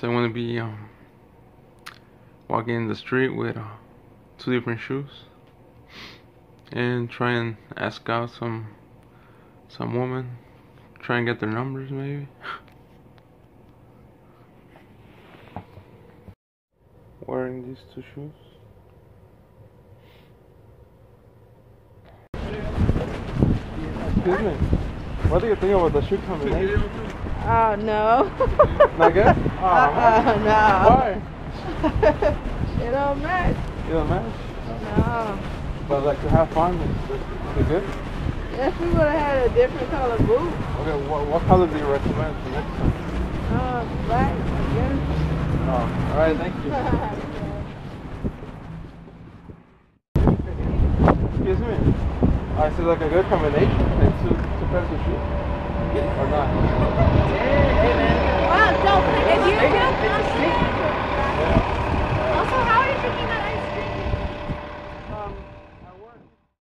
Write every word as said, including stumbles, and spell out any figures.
So I'm gonna be um, walking in the street with uh, two different shoes and try and ask out some some woman, try and get their numbers maybe. Wearing these two shoes. Excuse me. What do you think about the shoe combination? Oh, no. Not good? Oh, uh, no. Why? It don't match. You don't match? No. But like to have fun, is is it good? If we would have had a different color boot. Okay, what, what color do you recommend for next time? Uh, black, I guess. Oh, alright, thank you. Excuse me. I see like a good combination, like two, two pairs of shoes. Or not?